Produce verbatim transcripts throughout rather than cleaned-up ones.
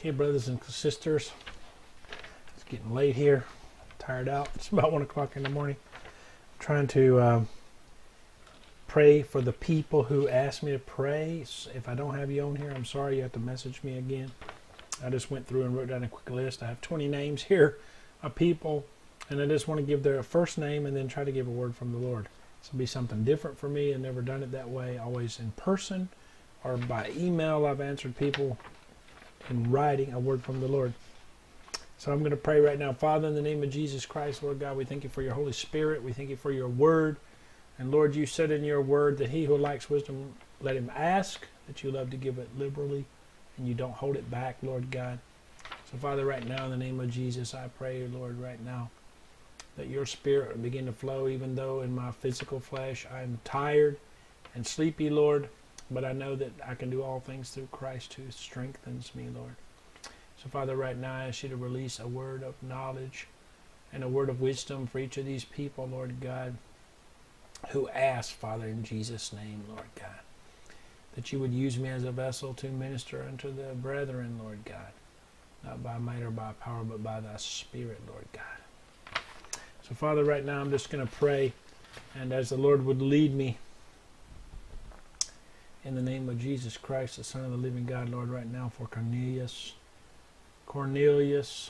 Okay, brothers and sisters, it's getting late here. I'm tired out. It's about one o'clock in the morning. I'm trying to um, pray for the people who asked me to pray. If I don't have you on here, I'm sorry. You have to message me again. I just went through and wrote down a quick list. I have twenty names here of people, and I just want to give their first name and then try to give a word from the Lord. This will be something different for me. I've never done it that way, always in person or by email. I've answered people in writing a word from the Lord. So I'm going to pray right now. Father, in the name of Jesus Christ, Lord God, we thank you for your Holy Spirit. We thank you for your word. And Lord, you said in your word that he who lacks wisdom, let him ask, that you love to give it liberally, and you don't hold it back, Lord God. So Father, right now, in the name of Jesus, I pray, Lord, right now, that your spirit will begin to flow, even though in my physical flesh I'm tired and sleepy, Lord. But I know that I can do all things through Christ who strengthens me, Lord. So, Father, right now I ask you to release a word of knowledge and a word of wisdom for each of these people, Lord God, who ask, Father, in Jesus' name, Lord God, that you would use me as a vessel to minister unto the brethren, Lord God, not by might or by power, but by thy Spirit, Lord God. So, Father, right now I'm just going to pray, and as the Lord would lead me, in the name of Jesus Christ, the Son of the living God, Lord, right now for Cornelius. Cornelius.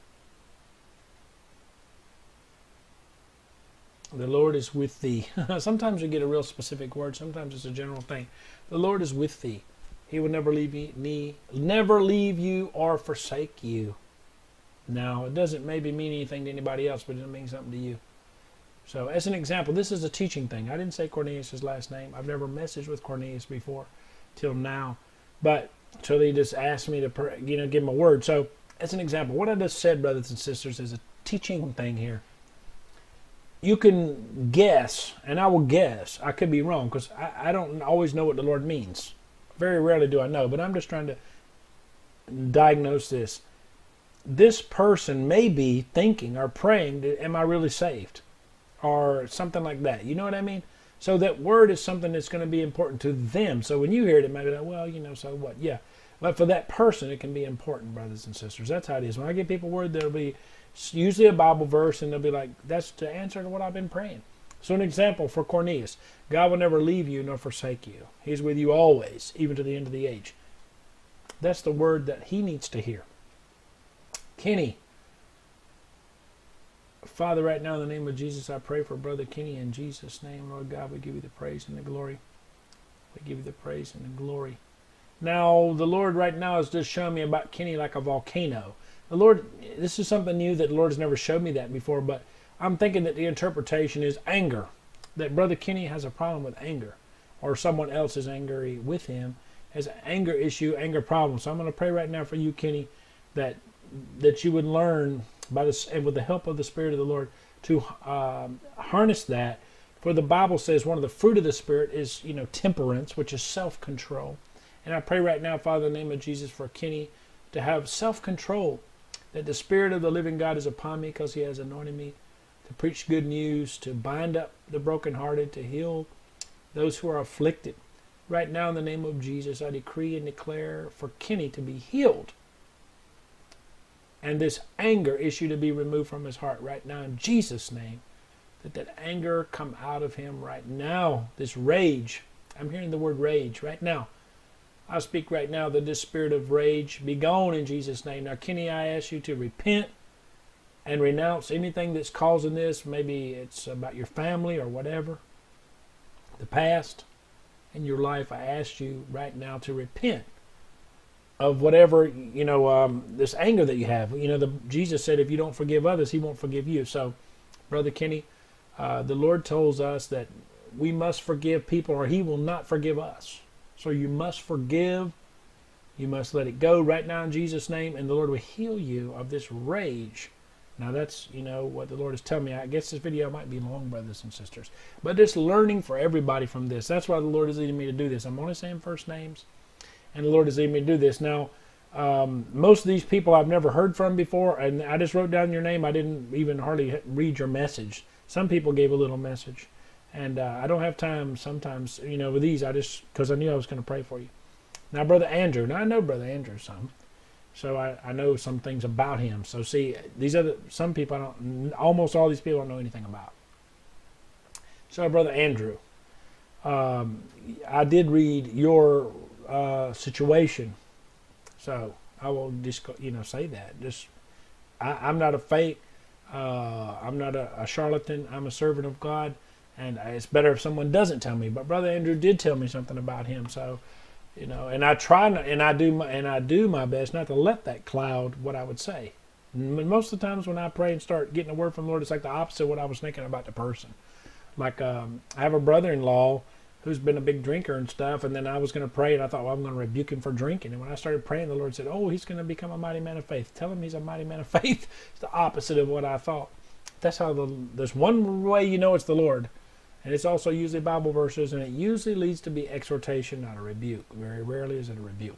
The Lord is with thee. Sometimes you get a real specific word. Sometimes it's a general thing. The Lord is with thee. He will never leave me, never leave you or forsake you. Now, it doesn't maybe mean anything to anybody else, but it means something to you. So, as an example, this is a teaching thing. I didn't say Cornelius' last name. I've never messaged with Cornelius before, till now. But, so they just asked me to, you know, give him a word. So, as an example, what I just said, brothers and sisters, is a teaching thing here. You can guess, and I will guess. I could be wrong, because I, I don't always know what the Lord means. Very rarely do I know, but I'm just trying to diagnose this. This person may be thinking or praying, am I really saved? Or something like that. You know what I mean? So that word is something that's going to be important to them. So when you hear it, it might be like, well, you know, so what? Yeah. But for that person, it can be important, brothers and sisters. That's how it is. When I give people a word, there'll be usually a Bible verse, and they'll be like, that's the answer to what I've been praying. So an example for Cornelius. God will never leave you nor forsake you. He's with you always, even to the end of the age. That's the word that he needs to hear. Kenny. Father, right now in the name of Jesus, I pray for Brother Kenny in Jesus' name. Lord God, we give you the praise and the glory. We give you the praise and the glory. Now, the Lord right now is just showing me about Kenny like a volcano. The Lord, this is something new that the Lord has never showed me that before, but I'm thinking that the interpretation is anger. That Brother Kenny has a problem with anger, or someone else is angry with him, has an anger issue, anger problem. So I'm going to pray right now for you, Kenny, that that you would learn by this, and with the help of the Spirit of the Lord, to um, harness that. For the Bible says one of the fruit of the Spirit is, you know, temperance, which is self-control. And I pray right now, Father, in the name of Jesus, for Kenny to have self-control, that the Spirit of the living God is upon me because he has anointed me to preach good news, to bind up the brokenhearted, to heal those who are afflicted. Right now, in the name of Jesus, I decree and declare for Kenny to be healed, and this anger issue to be removed from his heart right now in Jesus' name. That that anger come out of him right now. This rage. I'm hearing the word rage right now. I speak right now that this spirit of rage be gone in Jesus' name. Now, Kenny, I ask you to repent and renounce anything that's causing this. Maybe it's about your family or whatever. The past in your life. I ask you right now to repent of whatever, you know, um, this anger that you have. You know, the, Jesus said if you don't forgive others, he won't forgive you. So, Brother Kenny, uh, the Lord tells us that we must forgive people or he will not forgive us. So you must forgive. You must let it go right now in Jesus' name, and the Lord will heal you of this rage. Now that's, you know, what the Lord is telling me. I guess this video might be long, brothers and sisters. But just learning for everybody from this. That's why the Lord is leading me to do this. I'm only saying first names. And the Lord is leading me to do this. Now, um, most of these people I've never heard from before, and I just wrote down your name. I didn't even hardly read your message. Some people gave a little message. And uh, I don't have time sometimes, you know, with these. I just, because I knew I was going to pray for you. Now, Brother Andrew. Now, I know Brother Andrew some. So I, I know some things about him. So see, these other some people I don't, almost all these people I don't know anything about. So Brother Andrew, um, I did read your uh, situation. So I will just you know say that. Just I, I'm not a fake. Uh, I'm not a, a charlatan. I'm a servant of God, and it's better if someone doesn't tell me. But Brother Andrew did tell me something about him. So. You know, and I try not, and I do my, and I do my best not to let that cloud what I would say. Most of the times when I pray and start getting a word from the Lord, it's like the opposite of what I was thinking about the person. Like um, I have a brother-in-law who's been a big drinker and stuff, and then I was going to pray, and I thought, well, I'm going to rebuke him for drinking. And when I started praying, the Lord said, oh, he's going to become a mighty man of faith. Tell him he's a mighty man of faith. It's the opposite of what I thought. That's how the, there's one way you know it's the Lord. And it's also usually Bible verses, and it usually leads to be exhortation, not a rebuke. Very rarely is it a rebuke.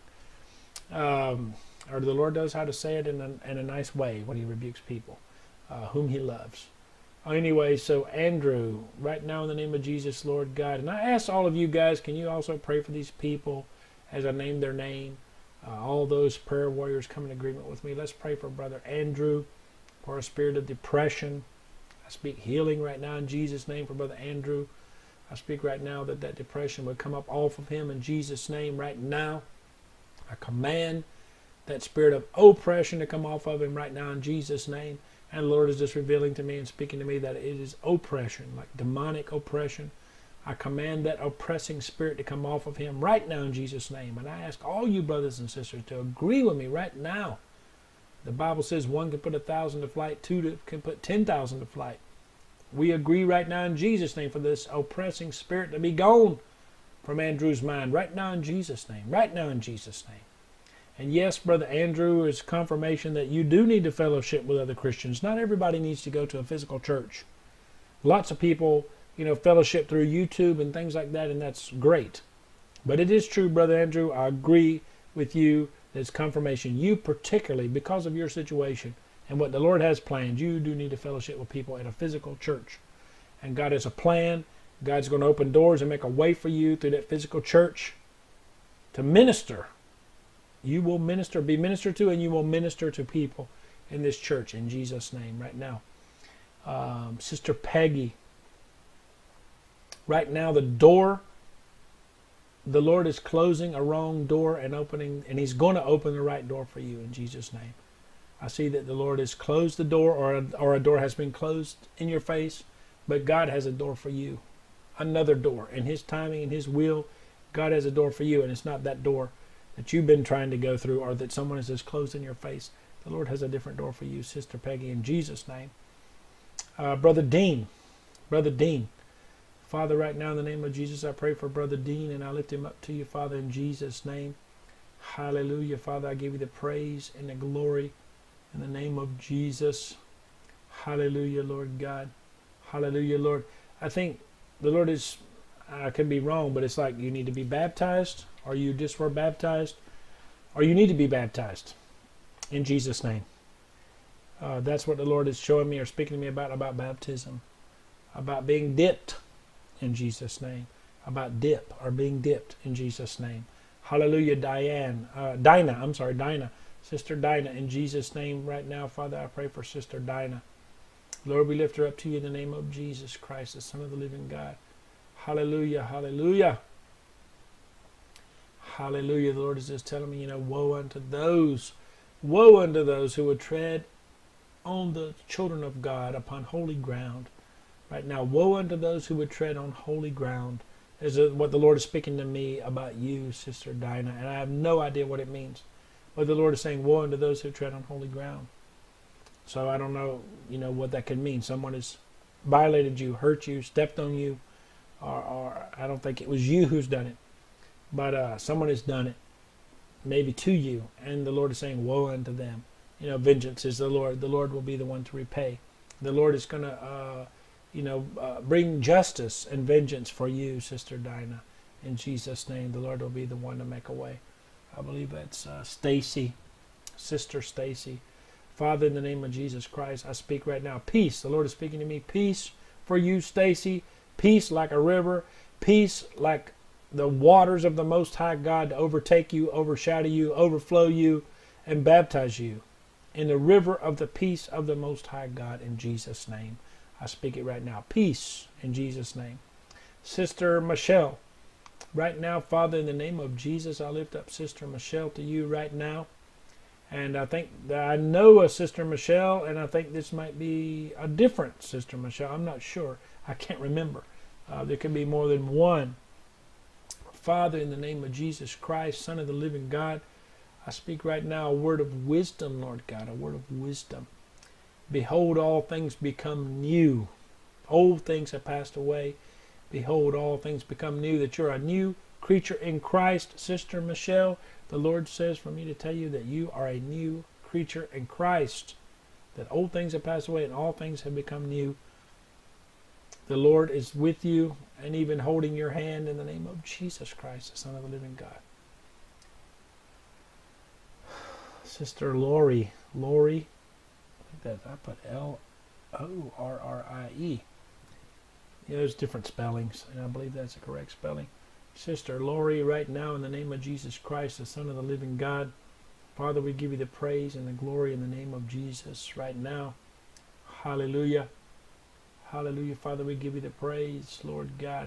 Um, or the Lord knows how to say it in a, in a nice way when he rebukes people, uh, whom he loves. Anyway, so Andrew, right now in the name of Jesus, Lord God, and I ask all of you guys, can you also pray for these people as I name their name? Uh, all those prayer warriors come in agreement with me. Let's pray for Brother Andrew, for a spirit of depression. I speak healing right now in Jesus' name for Brother Andrew. I speak right now that that depression would come up off of him in Jesus' name right now. I command that spirit of oppression to come off of him right now in Jesus' name. And the Lord is just revealing to me and speaking to me that it is oppression, like demonic oppression. I command that oppressing spirit to come off of him right now in Jesus' name. And I ask all you brothers and sisters to agree with me right now. The Bible says one can put a thousand to flight, two can put ten thousand to flight. We agree right now in Jesus' name for this oppressing spirit to be gone from Andrew's mind right now in Jesus' name, right now in Jesus' name. And yes, Brother Andrew, is confirmation that you do need to fellowship with other Christians. Not everybody needs to go to a physical church. Lots of people, you know, fellowship through YouTube and things like that, and that's great. But it is true, Brother Andrew, I agree with you. It's confirmation. You particularly, because of your situation and what the Lord has planned, you do need to fellowship with people in a physical church. And God has a plan. God's going to open doors and make a way for you through that physical church to minister. You will minister, be ministered to, and you will minister to people in this church in Jesus' name right now. Um, Sister Peggy, right now the door, the Lord is closing a wrong door and opening, and he's going to open the right door for you in Jesus' name. I see that the Lord has closed the door, or a, or a door has been closed in your face, but God has a door for you. Another door. In his timing and his will, God has a door for you, and it's not that door that you've been trying to go through or that someone has just closed in your face. The Lord has a different door for you, Sister Peggy, in Jesus' name. Uh, Brother Dean, Brother Dean, Father, right now in the name of Jesus, I pray for Brother Dean, and I lift him up to you, Father, in Jesus' name. Hallelujah. Father, I give you the praise and the glory in the name of Jesus. Hallelujah, Lord God. Hallelujah, Lord. I think the Lord is, I could be wrong, but it's like you need to be baptized, or you just were baptized, or you need to be baptized in Jesus' name. Uh, that's what the Lord is showing me or speaking to me about, about baptism, about being dipped in Jesus' name, about dip or being dipped in Jesus' name. Hallelujah, Diane, uh, Dinah, I'm sorry, Dinah, Sister Dinah, in Jesus' name right now, Father, I pray for Sister Dinah. Lord, we lift her up to you in the name of Jesus Christ, the Son of the living God. Hallelujah, hallelujah. Hallelujah. The Lord is just telling me, you know, woe unto those, woe unto those who would tread on the children of God upon holy ground. Right now, woe unto those who would tread on holy ground. Is what the Lord is speaking to me about you, Sister Dinah, and I have no idea what it means. But the Lord is saying, woe unto those who tread on holy ground. So I don't know, you know, what that could mean. Someone has violated you, hurt you, stepped on you, or, or I don't think it was you who's done it. But uh, someone has done it, maybe to you, and the Lord is saying, woe unto them. You know, vengeance is the Lord. The Lord will be the one to repay. The Lord is going to, uh, you know, uh, bring justice and vengeance for you, Sister Dinah. In Jesus' name, the Lord will be the one to make a way. I believe that's uh, Stacy, Sister Stacy. Father, in the name of Jesus Christ, I speak right now. Peace. The Lord is speaking to me. Peace for you, Stacy. Peace like a river. Peace like the waters of the Most High God to overtake you, overshadow you, overflow you, and baptize you in the river of the peace of the Most High God in Jesus' name. I speak it right now. Peace in Jesus' name. Sister Michelle, right now, Father, in the name of Jesus, I lift up Sister Michelle to you right now. And I think that I know a Sister Michelle, and I think this might be a different Sister Michelle. I'm not sure. I can't remember. Uh, there could be more than one. Father, in the name of Jesus Christ, Son of the living God, I speak right now a word of wisdom, Lord God, a word of wisdom. Behold, all things become new. Old things have passed away. Behold, all things become new. That you're a new creature in Christ, Sister Michelle. The Lord says for me to tell you that you are a new creature in Christ. That old things have passed away and all things have become new. The Lord is with you and even holding your hand in the name of Jesus Christ, the Son of the living God. Sister Lori, Lori, I think that I put L O R R I E. Yeah, there's different spellings, and I believe that's the correct spelling. Sister Lori, right now in the name of Jesus Christ, the Son of the living God, Father, we give you the praise and the glory in the name of Jesus right now. Hallelujah. Hallelujah. Father, we give you the praise, Lord God.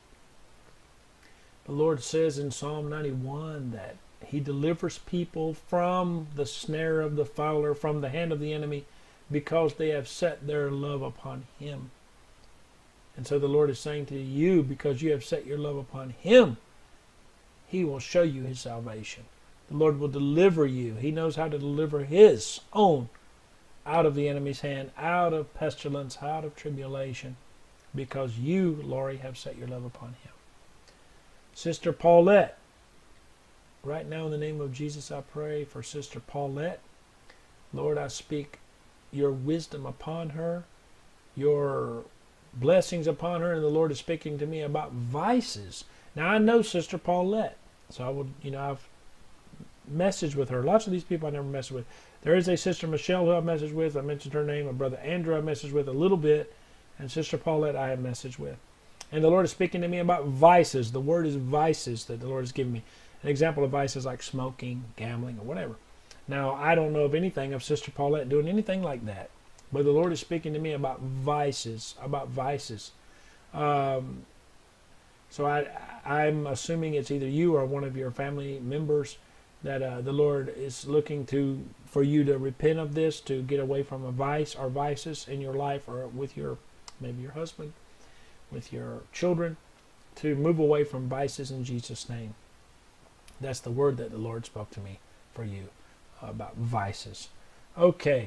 The Lord says in Psalm ninety-one that he delivers people from the snare of the fowler, from the hand of the enemy, because they have set their love upon him. And so the Lord is saying to you, because you have set your love upon him, he will show you his salvation. The Lord will deliver you. He knows how to deliver his own out of the enemy's hand, out of pestilence, out of tribulation, because you, Lori, have set your love upon him. Sister Paulette, right now in the name of Jesus, I pray for Sister Paulette. Lord, I speak your wisdom upon her, your blessings upon her, and the Lord is speaking to me about vices. Now, I know Sister Paulette, so I would, you know, I've messaged with her. Lots of these people I never messaged with. There is a Sister Michelle who I've messaged with. I mentioned her name. A Brother Andrew I messaged with a little bit, and Sister Paulette I have messaged with. And the Lord is speaking to me about vices. The word is vices that the Lord has given me. An example of vices like smoking, gambling, or whatever. Now, I don't know of anything of Sister Paulette doing anything like that. But the Lord is speaking to me about vices, about vices. Um, so I, I'm assuming it's either you or one of your family members that uh, the Lord is looking to for you to repent of this, to get away from a vice or vices in your life, or with your, maybe your husband, with your children, to move away from vices in Jesus' name. That's the word that the Lord spoke to me for you uh, about vices. Okay.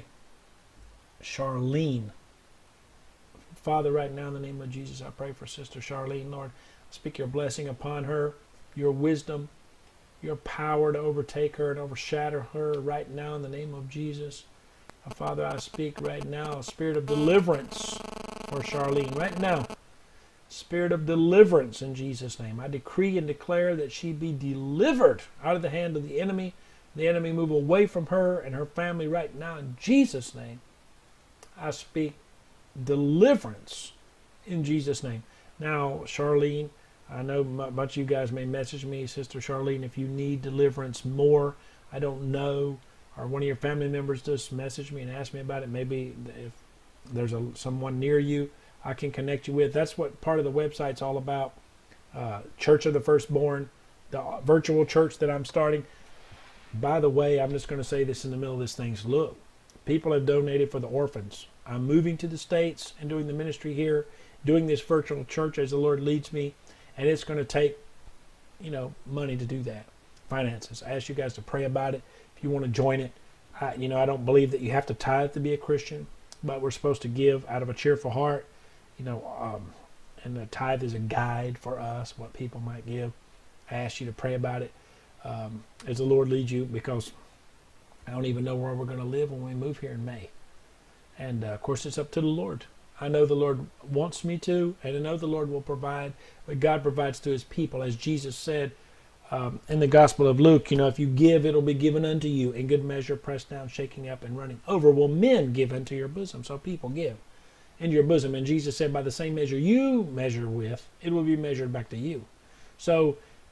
Charlene. Father, right now in the name of Jesus, I pray for Sister Charlene. Lord, speak your blessing upon her, your wisdom, your power to overtake her and overshadow her right now in the name of Jesus. Uh, Father, I speak right now a spirit of deliverance for Charlene. Right now, spirit of deliverance in Jesus' name. I decree and declare that she be delivered out of the hand of the enemy. The enemy move away from her and her family right now in Jesus' name. I speak deliverance in Jesus' name. Now, Charlene, I know a bunch of you guys may message me, Sister Charlene, if you need deliverance more. I don't know. Or one of your family members just message me and ask me about it. Maybe if there's a, someone near you I can connect you with. That's what part of the website's all about. Uh, Church of the Firstborn, the virtual church that I'm starting. By the way, I'm just going to say this in the middle of this thing. Look, people have donated for the orphans. I'm moving to the States and doing the ministry here, doing this virtual church as the Lord leads me, and it's going to take, you know, money to do that, finances. I ask you guys to pray about it. If you want to join it, I, you know, I don't believe that you have to tithe to be a Christian, but we're supposed to give out of a cheerful heart, you know, um, and the tithe is a guide for us, what people might give. I ask you to pray about it um, as the Lord leads you, because I don't even know where we're going to live when we move here in May. And, uh, of course, it's up to the Lord. I know the Lord wants me to, and I know the Lord will provide, but God provides to his people. As Jesus said um, in the Gospel of Luke, you know, if you give, it'll be given unto you. In good measure, pressed down, shaking up, and running over, will men give unto your bosom. So people give into your bosom. And Jesus said, by the same measure you measure with, it will be measured back to you. So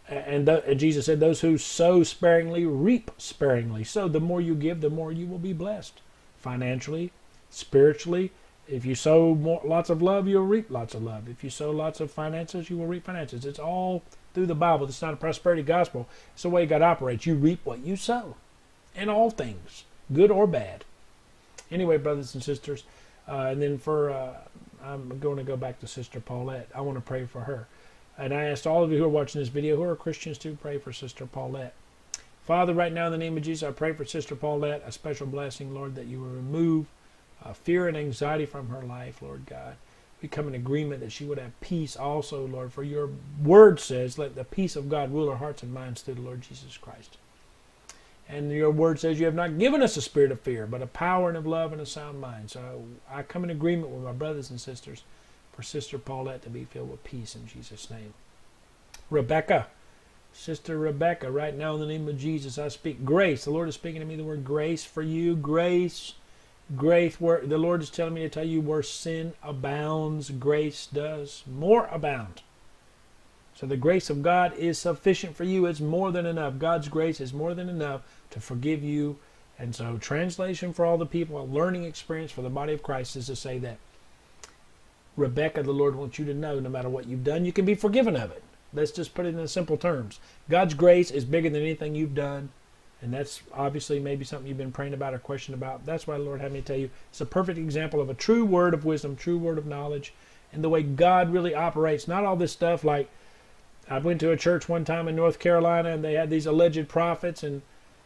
And, th and Jesus said, those who sow sparingly reap sparingly. So the more you give, the more you will be blessed. Financially, spiritually. If you sow more, lots of love, you'll reap lots of love. If you sow lots of finances, you will reap finances. It's all through the Bible. It's not a prosperity gospel. It's the way God operates. You reap what you sow. In all things, good or bad. Anyway, brothers and sisters, uh, and then for, uh, I'm going to go back to Sister Paulette. I want to pray for her. And I asked all of you who are watching this video, who are Christians, to pray for Sister Paulette. Father, right now in the name of Jesus, I pray for Sister Paulette, a special blessing, Lord, that you will remove uh, fear and anxiety from her life, Lord God. We come in agreement that she would have peace also, Lord, for your word says, let the peace of God rule our hearts and minds through the Lord Jesus Christ. And your word says you have not given us a spirit of fear, but a power and of love and a sound mind. So I come in agreement with my brothers and sisters for Sister Paulette to be filled with peace in Jesus' name. Rebecca, Sister Rebecca, right now in the name of Jesus, I speak grace. The Lord is speaking to me the word grace for you. Grace, grace. Where the Lord is telling me to tell you where sin abounds, grace does more abound. So the grace of God is sufficient for you. It's more than enough. God's grace is more than enough to forgive you. And so translation for all the people, a learning experience for the body of Christ is to say that, Rebecca, the Lord wants you to know no matter what you've done, you can be forgiven of it. Let's just put it in simple terms. God's grace is bigger than anything you've done. And that's obviously maybe something you've been praying about or questioning about. That's why the Lord had me tell you. It's a perfect example of a true word of wisdom, true word of knowledge, and the way God really operates. Not all this stuff like, I went to a church one time in North Carolina and they had these alleged prophets, and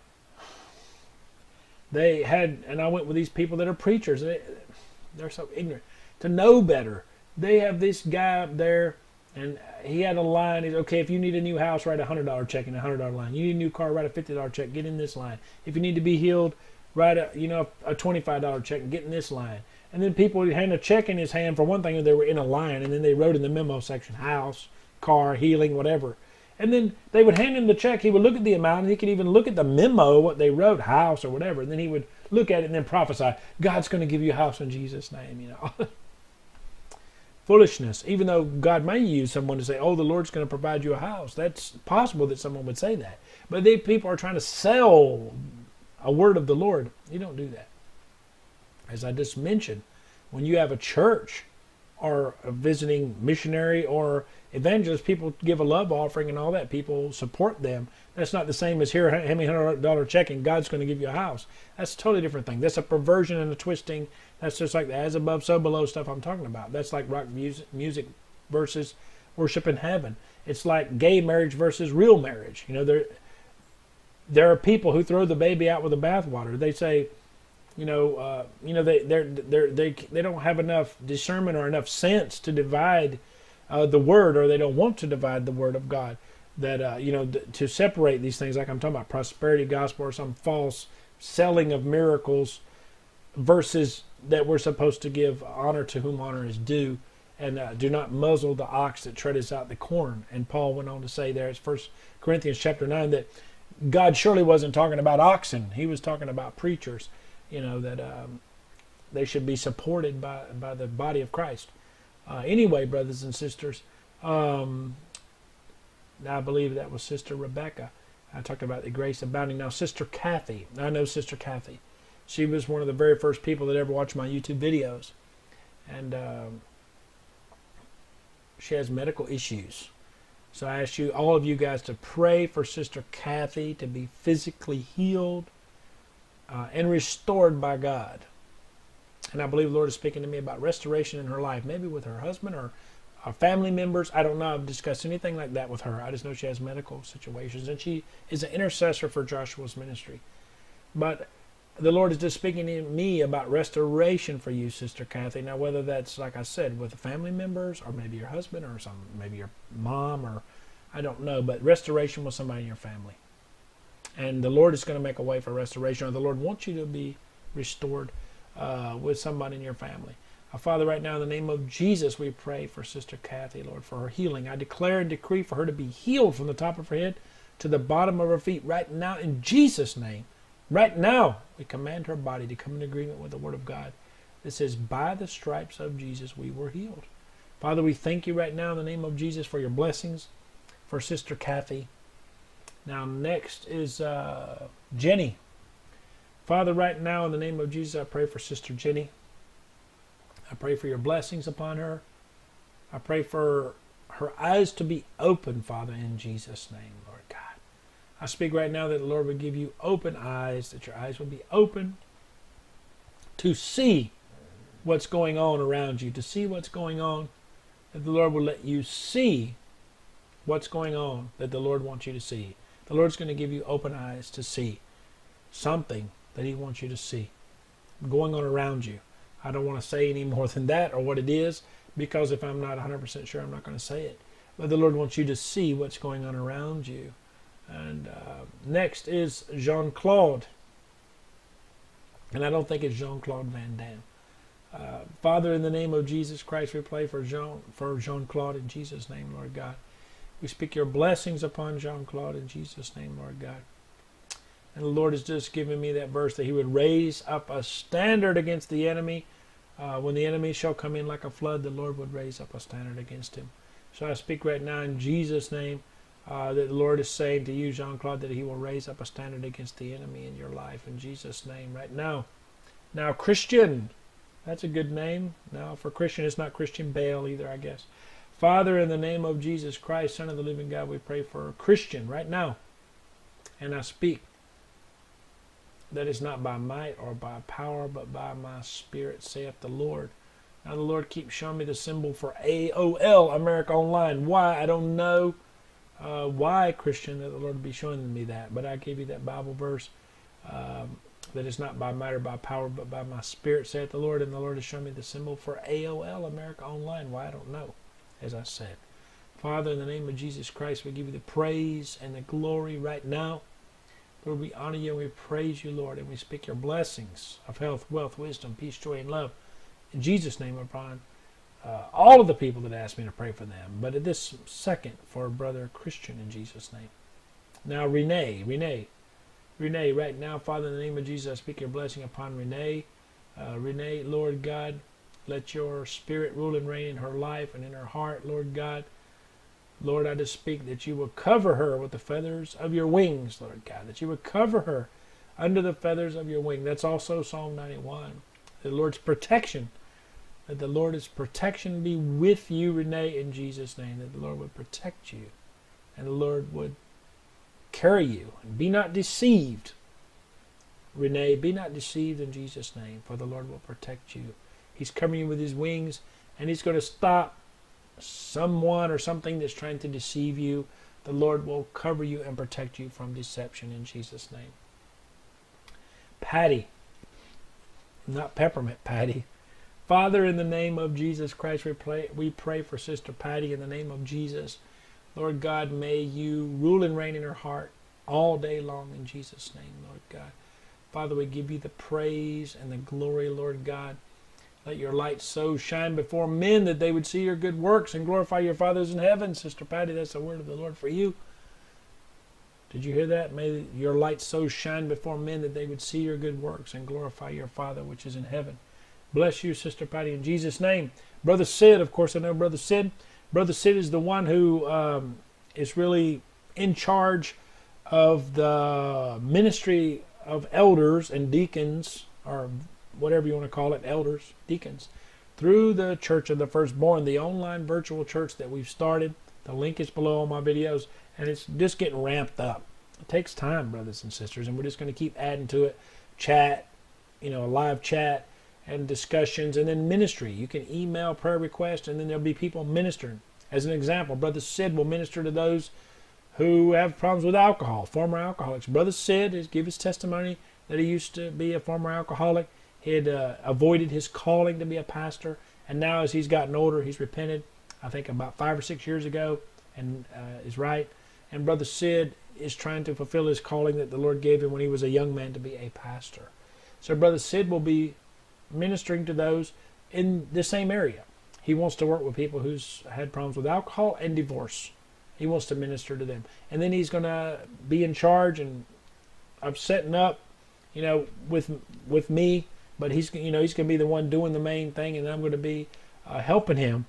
they had, and I went with these people that are preachers. They, they're so ignorant. To know better, they have this guy up there, and he had a line. He's okay. If you need a new house, write a hundred dollar check in a hundred dollar line. You need a new car, write a fifty dollar check. Get in this line. If you need to be healed, write a you know a twenty five dollar check and get in this line. And then people would hand a check in his hand for one thing, they were in a line, and then they wrote in the memo section house, car, healing, whatever. And then they would hand him the check. He would look at the amount, and he could even look at the memo, what they wrote, house or whatever. And then he would look at it and then prophesy, God's going to give you a house in Jesus' name, you know. Foolishness. Even though God may use someone to say, oh, the Lord's going to provide you a house. That's possible that someone would say that. But they people are trying to sell a word of the Lord. You don't do that. As I just mentioned, when you have a church or a visiting missionary or evangelist, people give a love offering and all that. People support them. That's not the same as here, hand me a hundred dollar check and God's going to give you a house. That's a totally different thing. That's a perversion and a twisting. That's just like the as above, so below stuff I'm talking about. That's like rock music, music versus worship in heaven. It's like gay marriage versus real marriage. You know, there there are people who throw the baby out with the bathwater. They say, you know, uh, you know, they they're, they're, they they don't have enough discernment or enough sense to divide uh, the word, or they don't want to divide the word of God. That uh, you know, to separate these things, like I'm talking about prosperity gospel or some false selling of miracles, versus that we're supposed to give honor to whom honor is due, and uh, do not muzzle the ox that treadeth out the corn. And Paul went on to say there, it's First Corinthians chapter nine, that God surely wasn't talking about oxen. He was talking about preachers. You know, that um, they should be supported by, by the body of Christ. Uh, anyway, brothers and sisters, um, I believe that was Sister Rebecca. I talked about the grace abounding. Now, Sister Kathy. I know Sister Kathy. She was one of the very first people that ever watched my YouTube videos. And um, she has medical issues. So I ask you, all of you guys, to pray for Sister Kathy to be physically healed Uh, and restored by God. And I believe the Lord is speaking to me about restoration in her life, maybe with her husband or uh, family members. I don't know. I've discussed anything like that with her. I just know she has medical situations, and she is an intercessor for Joshua's ministry. But the Lord is just speaking to me about restoration for you, Sister Kathy. Now, whether that's, like I said, with family members, or maybe your husband, or some, maybe your mom, or I don't know, but restoration with somebody in your family. And the Lord is going to make a way for restoration, or the Lord wants you to be restored uh, with somebody in your family. Uh, Father, right now in the name of Jesus, we pray for Sister Kathy, Lord, for her healing. I declare and decree for her to be healed from the top of her head to the bottom of her feet right now in Jesus' name. Right now, we command her body to come in agreement with the Word of God that says, by the stripes of Jesus, we were healed. Father, we thank you right now in the name of Jesus for your blessings for Sister Kathy. Now next is uh, Jenny. Father, right now in the name of Jesus, I pray for Sister Jenny. I pray for your blessings upon her. I pray for her eyes to be open, Father, in Jesus' name, Lord God. I speak right now that the Lord would give you open eyes, that your eyes will be open to see what's going on around you, to see what's going on, that the Lord will let you see what's going on that the Lord wants you to see. The Lord's going to give you open eyes to see something that he wants you to see going on around you. I don't want to say any more than that or what it is, because if I'm not one hundred percent sure, I'm not going to say it. But the Lord wants you to see what's going on around you. And uh, next is Jean-Claude. And I don't think it's Jean-Claude Van Damme. Uh, Father, in the name of Jesus Christ, we pray for Jean, for Jean-Claude in Jesus' name, Lord God. We speak your blessings upon Jean-Claude in Jesus' name, Lord God. And the Lord has just given me that verse that he would raise up a standard against the enemy. Uh, when the enemy shall come in like a flood, the Lord would raise up a standard against him. So I speak right now in Jesus' name uh, that the Lord is saying to you, Jean-Claude, that he will raise up a standard against the enemy in your life in Jesus' name right now. Now, Christian, that's a good name. Now, for Christian, it's not Christian Bale either, I guess. Father, in the name of Jesus Christ, Son of the living God, we pray for a Christian right now. And I speak that it's not by might or by power, but by my spirit, saith the Lord. Now the Lord keeps showing me the symbol for A O L, America Online. Why? I don't know uh, why, Christian, that the Lord would be showing me that. But I gave you that Bible verse, um, that it's not by might or by power, but by my spirit, saith the Lord. And the Lord has shown me the symbol for A O L, America Online. Why? I don't know, as I said. Father, in the name of Jesus Christ, we give you the praise and the glory right now. Lord, we honor you and we praise you, Lord, and we speak your blessings of health, wealth, wisdom, peace, joy, and love. In Jesus' name, upon uh, all of the people that asked me to pray for them. But at this second, for Brother Christian, in Jesus' name. Now, Renee, Renee, Renee, right now, Father, in the name of Jesus, I speak your blessing upon Renee. Uh, Renee, Lord God, let your spirit rule and reign in her life and in her heart, Lord God. Lord, I just speak that you will cover her with the feathers of your wings, Lord God, that you would cover her under the feathers of your wing. That's also Psalm ninety-one. The Lord's protection, that the Lord's protection be with you, Renee, in Jesus' name, that the Lord would protect you and the Lord would carry you. And be not deceived, Renee, be not deceived in Jesus' name, for the Lord will protect you. He's covering you with his wings, and he's going to stop someone or something that's trying to deceive you. The Lord will cover you and protect you from deception in Jesus' name. Patty, not peppermint Patty. Father, in the name of Jesus Christ, we pray, we pray for Sister Patty in the name of Jesus. Lord God, may you rule and reign in her heart all day long in Jesus' name, Lord God. Father, we give you the praise and the glory, Lord God. Let your light so shine before men that they would see your good works and glorify your Father's in heaven. Sister Patty, that's the word of the Lord for you. Did you hear that? May your light so shine before men that they would see your good works and glorify your Father which is in heaven. Bless you, Sister Patty, in Jesus' name. Brother Sid, of course I know Brother Sid. Brother Sid is the one who um, is really in charge of the ministry of elders and deacons, or whatever you want to call it, elders, deacons, through the Church of the Firstborn, the online virtual church that we've started. The link is below all my videos, and it's just getting ramped up. It takes time, brothers and sisters, and we're just going to keep adding to it. Chat, you know, a live chat and discussions, and then ministry. You can email prayer requests, and then there'll be people ministering. As an example, Brother Sid will minister to those who have problems with alcohol, former alcoholics. Brother Sid is give his testimony that he used to be a former alcoholic. He had uh, avoided his calling to be a pastor, and now as he's gotten older, he's repented, I think about five or six years ago, and uh, is right. And Brother Sid is trying to fulfill his calling that the Lord gave him when he was a young man to be a pastor. So Brother Sid will be ministering to those in the same area. He wants to work with people who's had problems with alcohol and divorce. He wants to minister to them. And then he's going to be in charge and of setting up, you know, with with me. But he's, you know, he's going to be the one doing the main thing, and I'm going to be uh, helping him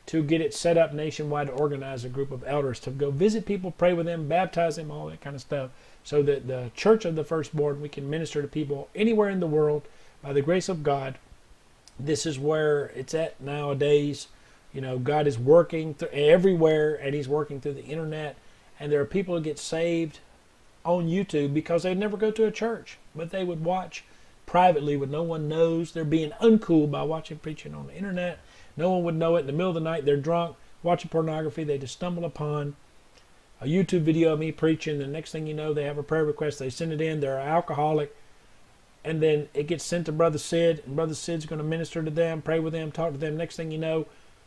to get it set up nationwide, to organize a group of elders to go visit people, pray with them, baptize them, all that kind of stuff, so that the Church of the Firstborn, we can minister to people anywhere in the world by the grace of God. This is where it's at nowadays. You know, God is working th- everywhere, and He's working through the internet. And there are people who get saved on YouTube because they never go to a church, but they would watch privately when no one knows. They're being uncool by watching preaching on the internet. No one would know it. In the middle of the night, they're drunk, watching pornography. They just stumble upon a YouTube video of me preaching. The next thing you know, they have a prayer request. They send it in. They're an alcoholic. And then it gets sent to Brother Sid. And Brother Sid's going to minister to them, pray with them, talk to them. Next thing you know,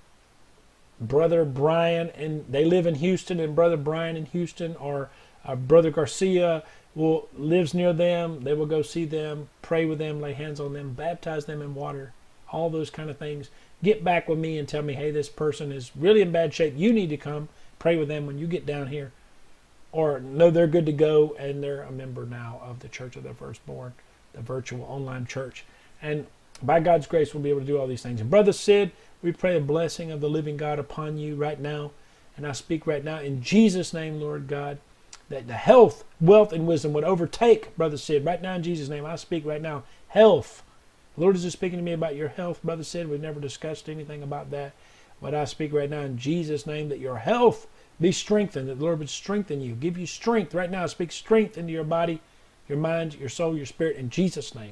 Brother Brian, and they live in Houston, and Brother Brian in Houston, or uh, Brother Garcia will lives near them. They will go see them, pray with them, lay hands on them, baptize them in water, all those kind of things. Get back with me and tell me, hey, this person is really in bad shape. You need to come pray with them when you get down here. Or no, they're good to go, and they're a member now of the Church of the Firstborn, the virtual online church. And by God's grace, we'll be able to do all these things. And Brother Sid, we pray a blessing of the living God upon you right now. And I speak right now in Jesus' name, Lord God, that the health, wealth, and wisdom would overtake Brother Sid. Right now in Jesus' name, I speak right now, health. The Lord is just speaking to me about your health, Brother Sid. We've never discussed anything about that. But I speak right now in Jesus' name that your health be strengthened, that the Lord would strengthen you, give you strength. Right now, I speak strength into your body, your mind, your soul, your spirit, in Jesus' name.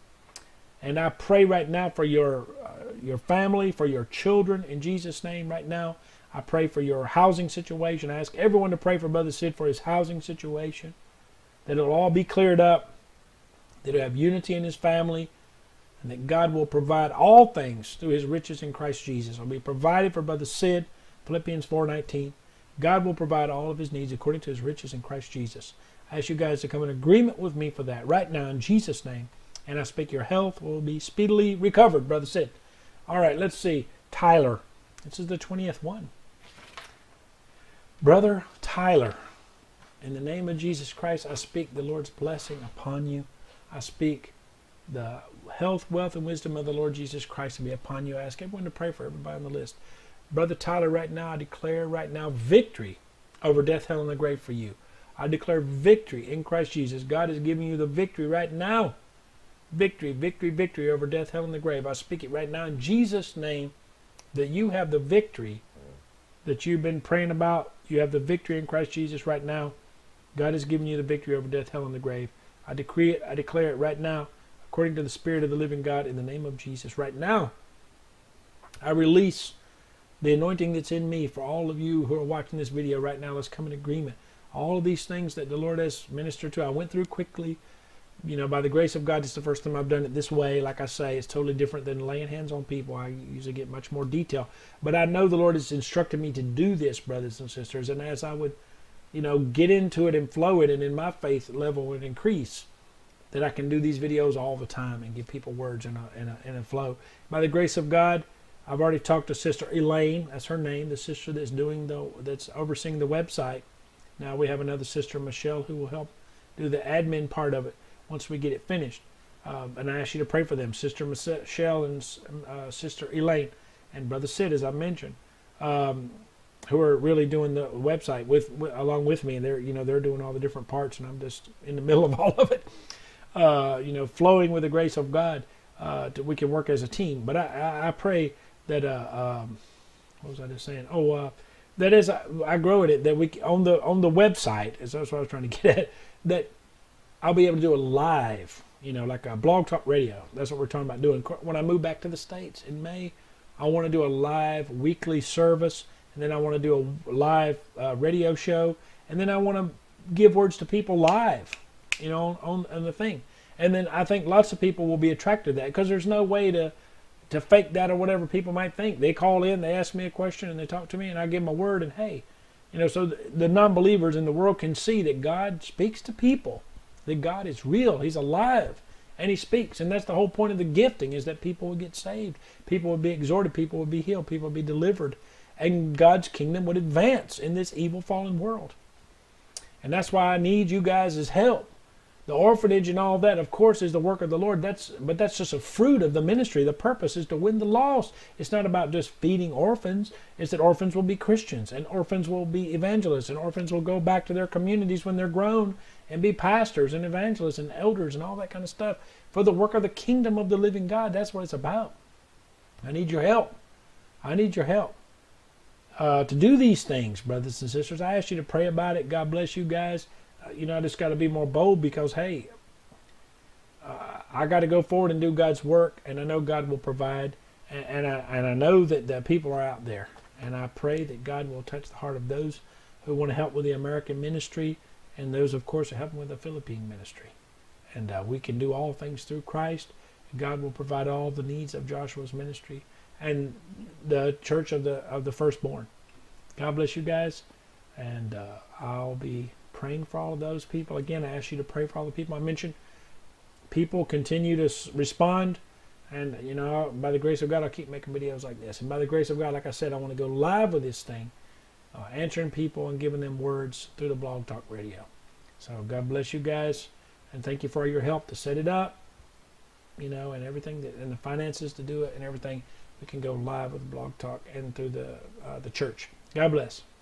And I pray right now for your uh, your family, for your children, in Jesus' name right now. I pray for your housing situation. I ask everyone to pray for Brother Sid for his housing situation, that it'll all be cleared up, that he'll have unity in his family, and that God will provide all things through His riches in Christ Jesus. It'll be provided for Brother Sid, Philippians four nineteen. God will provide all of his needs according to His riches in Christ Jesus. I ask you guys to come in agreement with me for that right now in Jesus' name. And I speak your health will be speedily recovered, Brother Sid. All right, let's see. Tyler. This is the twentieth one. Brother Tyler, in the name of Jesus Christ, I speak the Lord's blessing upon you. I speak the health, wealth, and wisdom of the Lord Jesus Christ to be upon you. I ask everyone to pray for everybody on the list. Brother Tyler, right now, I declare right now victory over death, hell, and the grave for you. I declare victory in Christ Jesus. God is giving you the victory right now. Victory, victory, victory over death, hell, and the grave. I speak it right now in Jesus' name, that you have the victory that you've been praying about. You have the victory in Christ Jesus right now. God has given you the victory over death, hell, and the grave. I decree it, I declare it right now, according to the Spirit of the living God, in the name of Jesus. Right now, I release the anointing that's in me for all of you who are watching this video right now. Let's come in agreement. All of these things that the Lord has ministered to, I went through quickly. You know, by the grace of God, it's the first time I've done it this way. Like I say, it's totally different than laying hands on people. I usually get much more detail. But I know the Lord has instructed me to do this, brothers and sisters. And as I would, you know, get into it and flow it, and in my faith level would increase, that I can do these videos all the time and give people words in a, in a, in a flow. By the grace of God, I've already talked to Sister Elaine. That's her name, the sister that's doing the, that's overseeing the website. Now we have another sister, Michelle, who will help do the admin part of it once we get it finished. Um, and I ask you to pray for them, Sister Michelle and uh, Sister Elaine and Brother Sid, as I mentioned, um, who are really doing the website with, with along with me. And they're, you know, they're doing all the different parts, and I'm just in the middle of all of it. Uh, you know, flowing with the grace of God, uh, to, we can work as a team. But I, I, I pray that uh, um, what was I just saying? Oh, uh, that is, I, I grow at it, that we on the on the website, is that's what I was trying to get at, that I'll be able to do a live, you know, like a blog talk radio. That's what we're talking about doing. When I move back to the States in May, I want to do a live weekly service, and then I want to do a live uh, radio show, and then I want to give words to people live, you know, on, on the thing. And then I think lots of people will be attracted to that, because there's no way to to fake that or whatever people might think. They call in, they ask me a question, and they talk to me, and I give them a word, and hey, you know, so the, the non-believers in the world can see that God speaks to people, that God is real, He's alive, and He speaks. And that's the whole point of the gifting, is that people will get saved, people will be exhorted, people will be healed, people will be delivered, and God's kingdom would advance in this evil fallen world. And that's why I need you guys' help, The orphanage and all that, of course, is the work of the Lord. That's but that's just a fruit of the ministry. The purpose is to win the lost. It's not about just feeding orphans. It's that orphans will be Christians, and orphans will be evangelists, and orphans will go back to their communities when they're grown and be pastors and evangelists and elders and all that kind of stuff for the work of the kingdom of the living God. That's what it's about. I need your help. I need your help uh, to do these things, brothers and sisters. I ask you to pray about it. God bless you guys. You know, I just got to be more bold because, hey, uh, I got to go forward and do God's work, and I know God will provide, and, and, I, and I know that the people are out there, and I pray that God will touch the heart of those who want to help with the American ministry, and those, of course, are helping with the Philippine ministry. And uh, we can do all things through Christ. God will provide all the needs of Joshua's ministry and the church of the of the firstborn. God bless you guys, and uh, I'll be praying for all of those people. Again, I ask you to pray for all the people I mentioned. People continue to respond, and you know, by the grace of God, I'll keep making videos like this. And by the grace of God, like I said, I want to go live with this thing, uh, answering people and giving them words through the Blog Talk Radio. So God bless you guys, and thank you for your help to set it up, you know, and everything, that, and the finances to do it and everything. We can go live with Blog Talk and through the uh, the church. God bless.